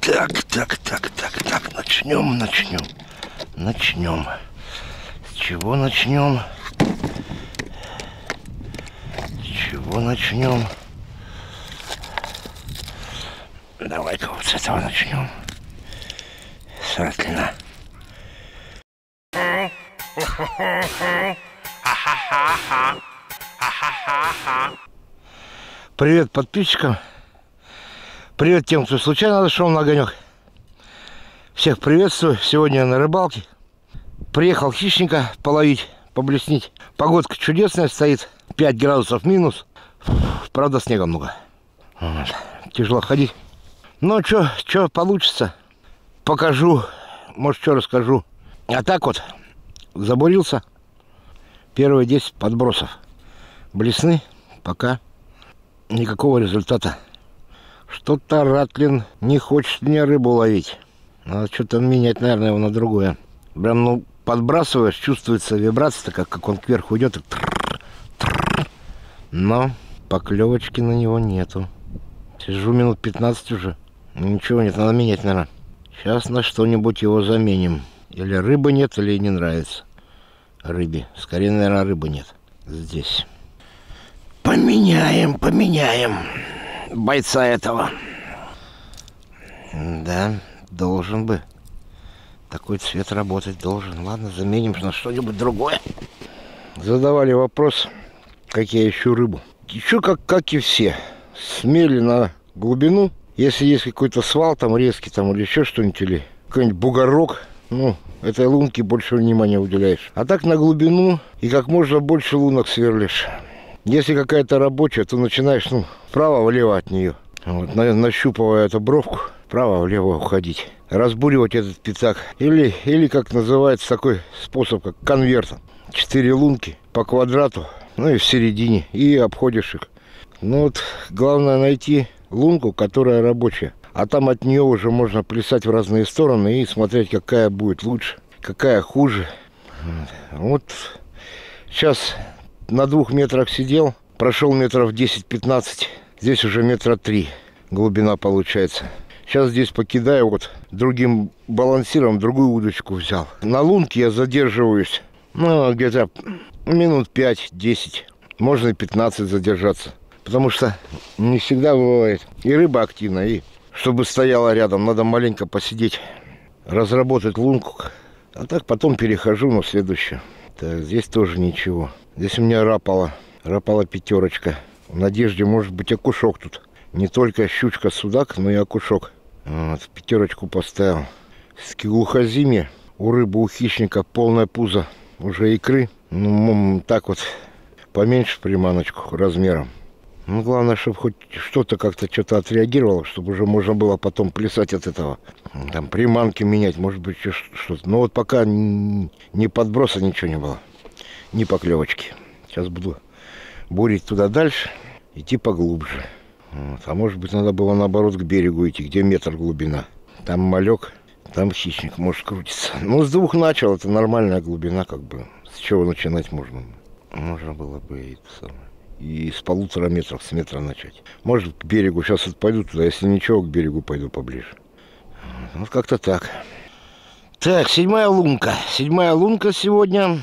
Так, начнем. С чего начнем? Давай-ка вот с этого начнем. Сратлина. Привет подписчикам. Привет тем, кто случайно зашел на огонек. Всех приветствую. Сегодня я на рыбалке. Приехал хищника половить, поблеснить. Погодка чудесная стоит. 5 градусов минус. Правда, снега много. Вот. Тяжело ходить. Но что получится, покажу. Может, что расскажу. А так вот, забурился. Первые 10 подбросов. Блесны. Пока никакого результата. Что-то Ратлин не хочет мне рыбу ловить. Надо что-то менять, наверное, его на другое. Прям, подбрасываешь, чувствуется вибрация, как он кверху идет. Но поклевочки на него нету. Сижу минут 15 уже. Ничего нет, надо менять, наверное. Сейчас на что-нибудь его заменим. Или рыбы нет, или не нравится рыбе. Скорее, наверное, рыбы нет здесь. Поменяем бойца этого. Да, должен бы. Такой цвет работать должен. Ладно, заменим на что-нибудь другое. Задавали вопрос, как я ищу рыбу. Ищу как и все. Смели на глубину. Если есть какой-то свал там резкий там или еще что-нибудь, или какой-нибудь бугорок, этой лунке больше внимания уделяешь. А так на глубину и как можно больше лунок сверлишь. Если какая-то рабочая, то начинаешь, вправо-влево от нее. Вот, нащупывая эту бровку, вправо-влево уходить. Разбуривать этот пятак. Или как называется такой способ, как конвертом. 4 лунки по квадрату, и в середине. И обходишь их. Главное найти лунку, которая рабочая. А там от нее уже можно плясать в разные стороны и смотреть, какая будет лучше, какая хуже. Вот сейчас на 2 метрах сидел, прошел метров 10-15. Здесь уже метра 3 глубина получается. Сейчас здесь покидаю, другим балансиром другую удочку взял. На лунке я задерживаюсь, где-то минут 5-10, можно и 15 задержаться. Потому что не всегда бывает и рыба активна, и чтобы стояла рядом, надо маленько посидеть, разработать лунку. А так потом перехожу на следующую. Так, здесь тоже ничего. Здесь у меня рапала 5. В надежде, может быть, окушок тут. Не только щучка, судак, но и окушок. Вот, 5 поставил. В глухозиме у рыбы, у хищника полное пузо уже икры. Так вот, поменьше приманочку размером. Главное, чтобы хоть что-то что-то отреагировало, чтобы уже можно было потом плясать от этого. Там приманки менять, может быть, что-то. Но пока ни подброса, ничего не было. Ни поклевочки. Сейчас буду бурить туда дальше, идти поглубже. Вот. А может быть, надо было наоборот к берегу идти, где метр глубина. Там малек, там хищник может крутиться. С 2 начал, это нормальная глубина, С чего начинать можно? Можно было бы и с 1,5 метров, с метра начать. Может, к берегу. Сейчас пойду туда. Если ничего, к берегу пойду поближе. Как-то так. Так, 7-я лунка. 7-я лунка сегодня.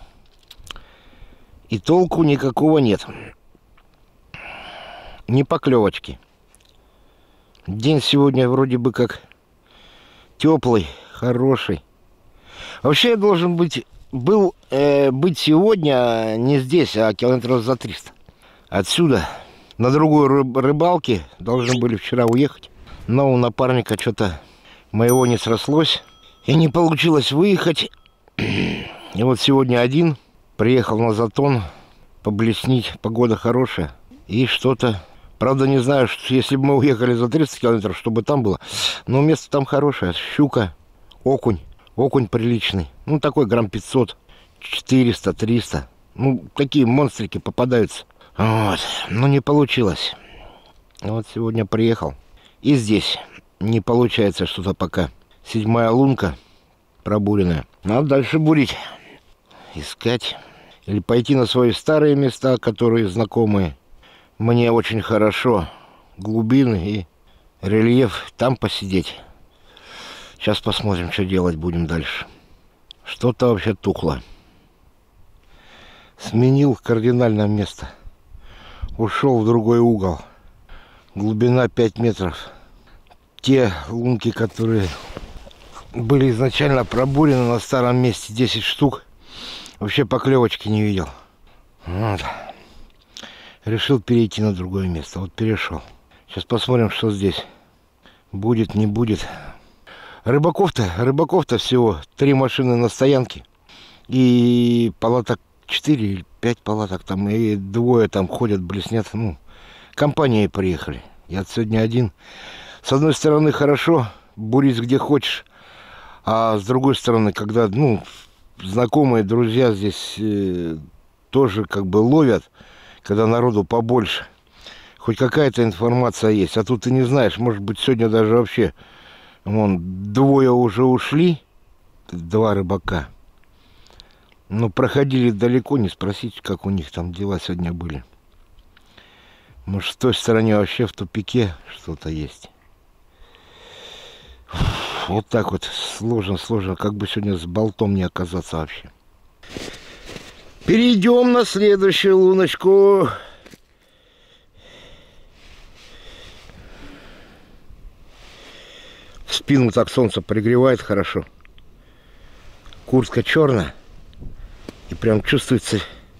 И толку никакого нет. Ни поклевочки. День сегодня вроде бы как теплый, хороший. Вообще я должен быть сегодня не здесь, а километров за 300. Отсюда на другой рыбалке должны были вчера уехать. Но у напарника что-то моего не срослось. И не получилось выехать. И вот сегодня один приехал на Затон поблеснить. Погода хорошая. И что-то... Правда, не знаю, если бы мы уехали за 300 километров, что бы там было. Но место там хорошее. Щука, окунь. Окунь приличный. Такой грамм 500, 400, 300. Такие монстрики попадаются. Вот. Не получилось. Вот сегодня приехал. И здесь не получается что-то пока. 7-я лунка пробуренная. Надо дальше бурить. Искать. Или пойти на свои старые места, которые знакомые. Мне очень хорошо. Глубины и рельеф. Там посидеть. Сейчас посмотрим, что делать будем дальше. Что-то вообще тухло. Сменил кардинально место. Ушел в другой угол. Глубина 5 метров. Те лунки, которые были изначально пробурены на старом месте, 10 штук, вообще поклевочки не видел. Вот. Решил перейти на другое место. Вот перешел. Сейчас посмотрим, что здесь. Будет, не будет. Рыбаков-то всего 3 машины на стоянке. И палаток 4 или 5 палаток там. И 2 там ходят, блеснят. Ну, компанией приехали. Я сегодня один. С одной стороны, хорошо, бурить где хочешь. А с другой стороны, когда, ну, знакомые, друзья здесь тоже как бы ловят, когда народу побольше. Хоть какая-то информация есть. А тут ты не знаешь, может быть, сегодня даже вообще вон 2 уже ушли, 2 рыбака. Но проходили далеко, не спросить, как у них там дела сегодня были. Может, с той стороне вообще в тупике что-то есть. Вот так вот сложно, как бы сегодня с болтом не оказаться вообще. Перейдем на следующую луночку. В спину так солнце пригревает хорошо. Куртка черная. И прям чувствуется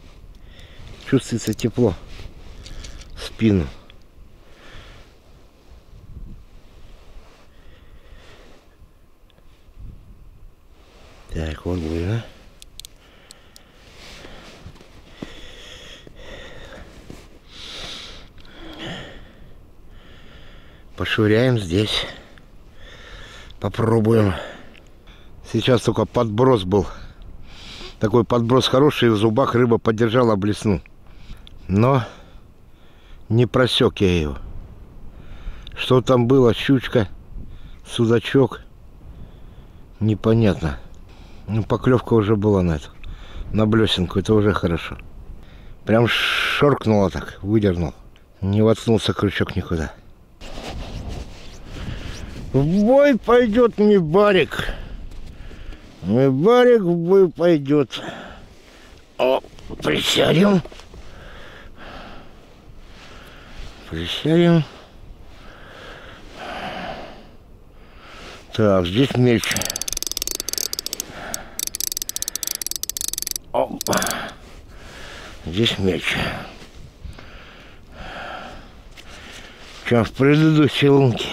тепло в спину. Так, вот будет, а? Пошвыряем здесь. Попробуем. Сейчас только подброс был. Такой подброс хороший, в зубах рыба подержала блесну. Но не просек я его. Что там было? Щучка, судачок. Непонятно. Ну, поклевка уже была на эту. На блесенку. Это уже хорошо. Прям шоркнуло так. Выдернул. Не воткнулся крючок никуда. В бой пойдет мне барик. Мой барик в бой пойдет. О, присядем. Присядем. Так, здесь мельче. О, здесь мельче. Чем в предыдущей лунке.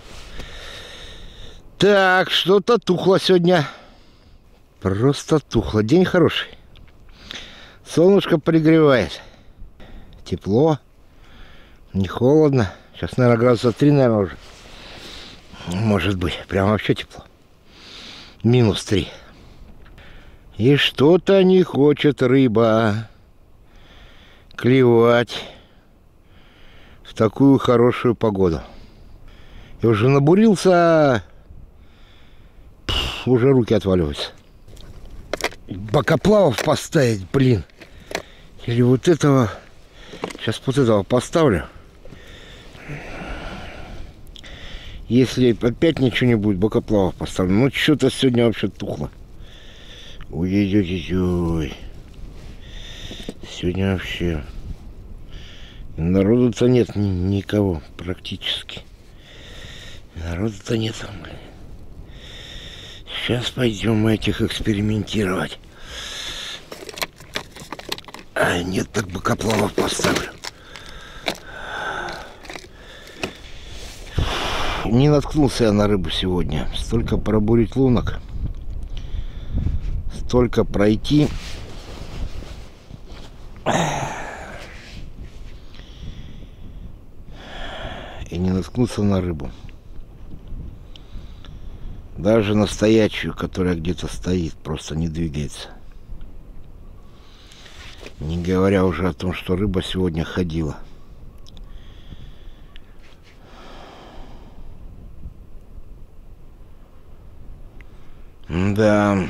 Так, что-то тухло сегодня. Просто тухло. День хороший. Солнышко пригревает. Тепло. Не холодно. Сейчас, наверное, градуса 3, наверное, уже. Может быть. Прям вообще тепло. -3. И что-то не хочет рыба клевать в такую хорошую погоду. И уже набурился. Уже руки отваливаются. Бокоплавов поставить, блин. Или вот этого. Сейчас вот этого поставлю. Если опять ничего не будет, бокоплавов поставлю. Ну, что-то сегодня вообще тухло. Ой-ой-ой-ой. Сегодня вообще народу-то нет никого практически. Народу-то нет, блин. Сейчас пойдем мы этих экспериментировать. А нет, так бокоплавов поставлю. Не наткнулся я на рыбу сегодня. Столько пробурить лунок. Столько пройти. И не наткнулся на рыбу. Даже на стоячую, которая где-то стоит, просто не двигается. Не говоря уже о том, что рыба сегодня ходила. Да.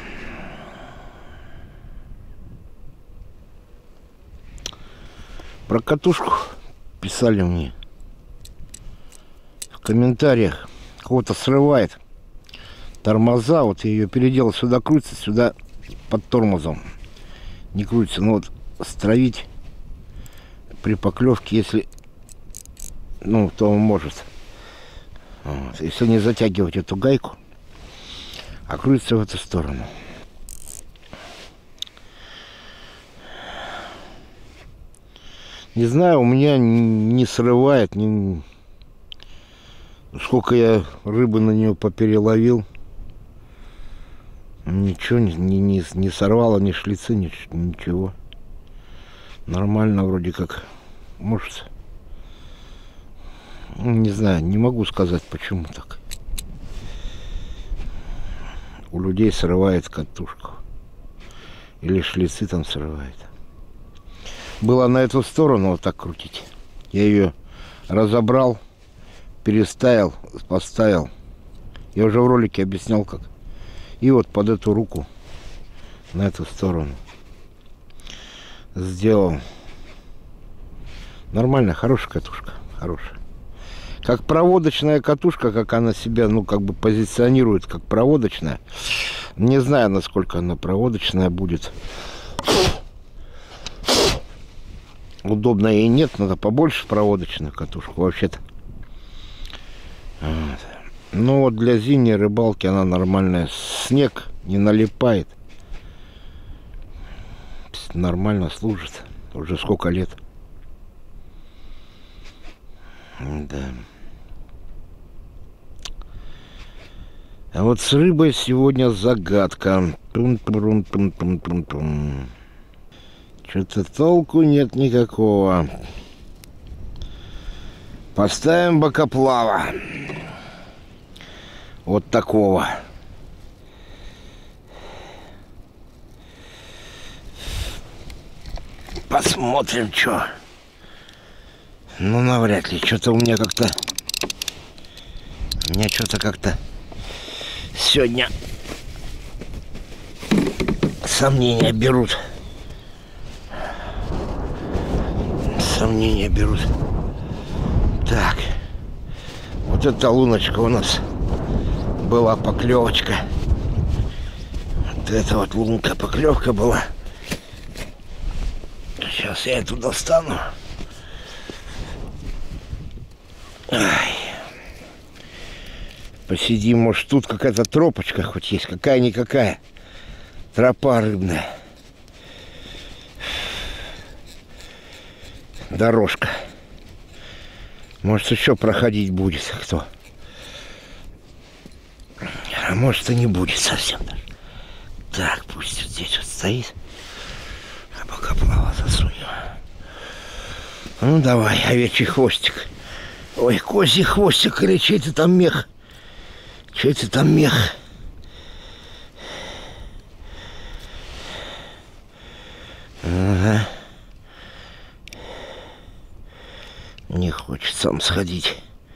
Про катушку писали мне в комментариях. Кого-то срывает. тормоза. Вот я ее переделал, сюда крутится, сюда под тормозом не крутится. Но вот стравить при поклевке, если, ну, то он может. Вот. Если не затягивать эту гайку, а крутится в эту сторону. Не знаю, у меня не срывает, сколько я рыбы на нее попереловил. Ничего не сорвало, ни шлицы, ничего. Нормально вроде как. Может, не знаю, не могу сказать, почему так. У людей срывает катушку. Или шлицы там срывает. Было на эту сторону вот так крутить. Я ее разобрал, переставил, поставил. Я уже в ролике объяснял как. И вот под эту руку на эту сторону сделал. Нормально, хорошая катушка, хорошая. Как проводочная катушка, как она себя, ну, как бы позиционирует как проводочная. Не знаю, насколько она проводочная будет. Удобно и нет, надо побольше проводочную катушку вообще-то. Вот. Ну вот для зимней рыбалки она нормальная. Снег не налипает. Нормально служит. Уже сколько лет. Да. А вот с рыбой сегодня загадка. Что-то толку нет никакого. Поставим бокоплава. Вот такого. Посмотрим, что. Ну, навряд ли. Что-то у меня как-то... Меня что-то как-то... Сегодня... Сомнения берут. Сомнения берут. Так. Вот эта луночка у нас... Была поклевочка. Вот это вот лунка поклевка была. Сейчас я эту достану. Ай. Посидим, может тут какая-то тропочка хоть есть, какая-никакая. Тропа рыбная. Дорожка. Может еще проходить будет кто. А может и не будет совсем даже. Так, пусть вот здесь вот стоит. А пока плава засунем. Ну давай, овечий хвостик. Ой, козий хвостик, или чей ты там мех? Чей ты там мех? Ага. Не хочет сам сходить.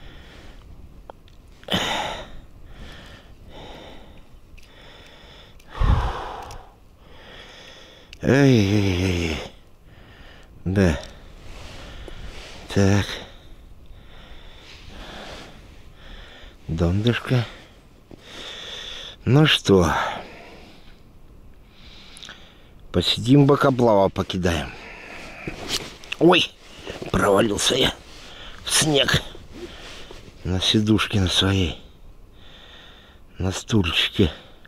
Эй-эй-эй. Да. Так. Дондышко. Ну что. Посидим, бокоплава покидаем. Ой, провалился я в снег. На сидушке на своей. На стульчике.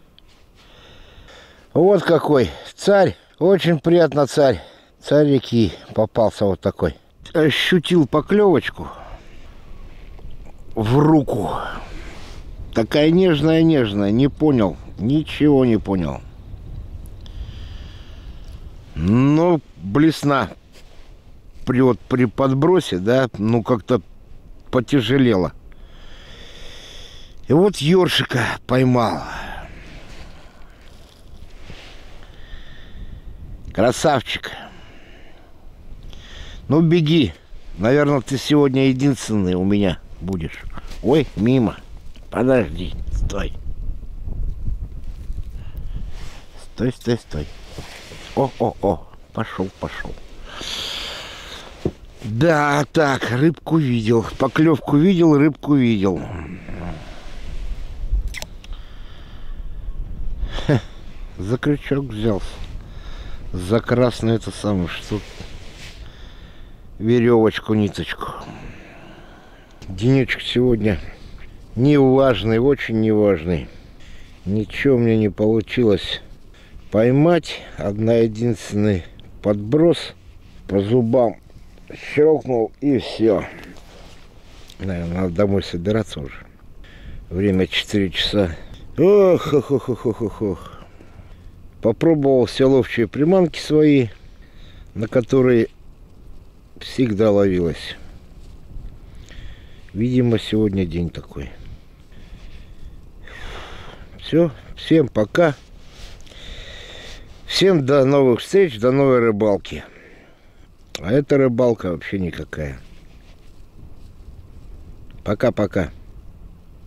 Вот какой царь. Очень приятно, царь. Царь реки попался вот такой. Ощутил поклевочку в руку. Такая нежная-нежная. Не понял. Ничего не понял. Ну, блесна. При подбросе, да, ну как-то потяжелело. И вот ёршика поймал. Красавчик. Ну, беги. Наверное, ты сегодня единственный у меня будешь. Ой, мимо. Подожди. Стой. Стой, стой, стой. О. Пошел. Да, так, рыбку видел. Поклевку видел, рыбку видел. За крючок взялся. За красную это самое, что веревочку, ниточку. Денечек сегодня неважный, очень неважный. Ничего мне не получилось поймать. Единственный подброс по зубам. Щелкнул и все. Наверное, надо домой собираться уже. Время 4 часа. Ох, ох, ох, ох, ох, ох, ох. Попробовал все ловчие приманки свои, на которые всегда ловилось. Видимо, сегодня день такой. Все, всем пока. Всем до новых встреч, до новой рыбалки. А эта рыбалка вообще никакая. Пока-пока.